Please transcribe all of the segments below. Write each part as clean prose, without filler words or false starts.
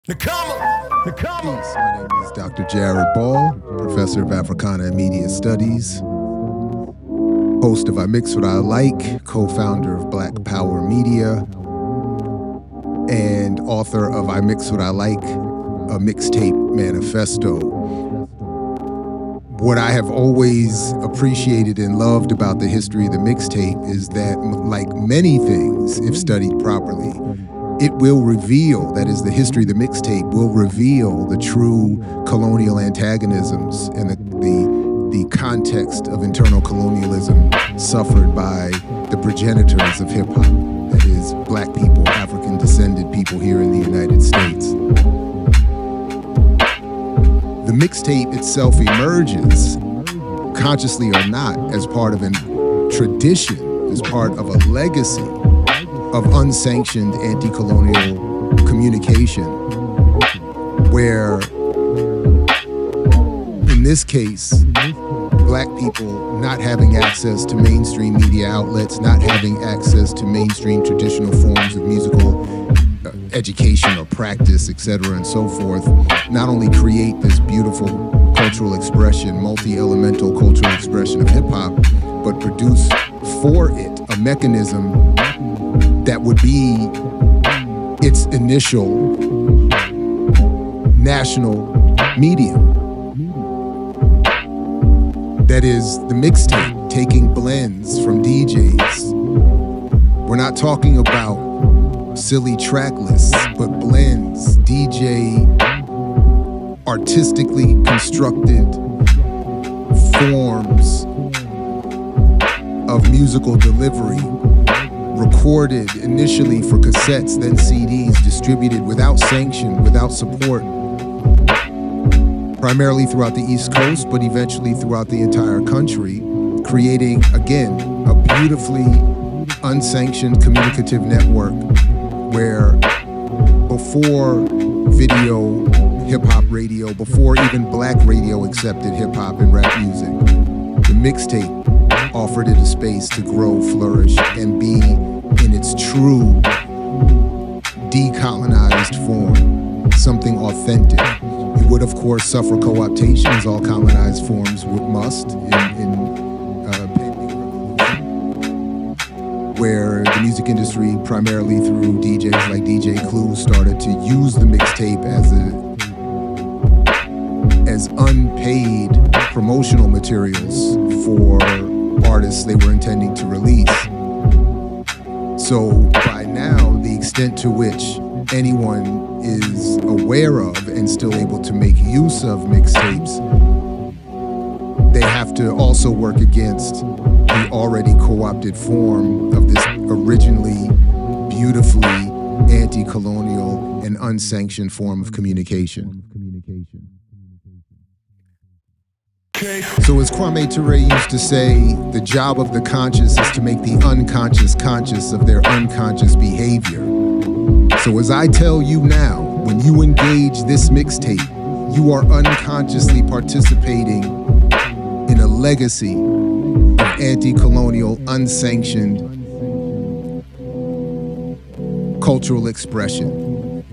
Peace, my name is Dr. Jared Ball, Professor of Africana and Media Studies, host of I Mix What I Like, co-founder of Black Power Media, and author of I Mix What I Like, a mixtape manifesto. What I have always appreciated and loved about the history of the mixtape is that, like many things, if studied properly, it will reveal, that is, the history of the mixtape will reveal the true colonial antagonisms and the context of internal colonialism suffered by the progenitors of hip-hop, that is, black people, African-descended people here in the United States. The mixtape itself emerges, consciously or not, as part of a tradition, as part of a legacy of unsanctioned anti-colonial communication, where, in this case, black people not having access to mainstream media outlets, not having access to mainstream traditional forms of musical education or practice, etc., and so forth, not only create this beautiful cultural expression, multi-elemental cultural expression of hip-hop, but produce for it a mechanism that would be its initial national medium. That is the mixtape, taking blends from DJs. We're not talking about silly track lists, but blends, DJ artistically constructed forms of musical delivery, recorded initially for cassettes, then CDs, distributed without sanction, without support, primarily throughout the East Coast, but eventually throughout the entire country, creating, again, a beautifully unsanctioned communicative network where before video, hip-hop radio, before even black radio accepted hip-hop and rap music, the mixtape offered it a space to grow, flourish, and be in its true decolonized form, something authentic. It would, of course, suffer co-optation, as all colonized forms must where the music industry, primarily through DJs like DJ Clue, started to use the mixtape as unpaid promotional materials for artists they were intending to release. So by now, the extent to which anyone is aware of and still able to make use of mixtapes, they have to also work against the already co-opted form of this originally beautifully anti-colonial and unsanctioned form of communication. So as Kwame Ture used to say, the job of the conscious is to make the unconscious conscious of their unconscious behavior. So as I tell you now, when you engage this mixtape, you are unconsciously participating in a legacy of anti-colonial, unsanctioned cultural expression.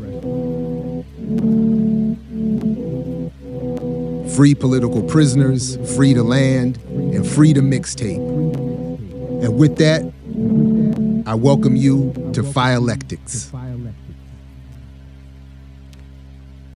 Free political prisoners, free to land, and free to mixtape. And with that, I welcome you to Phyalektics.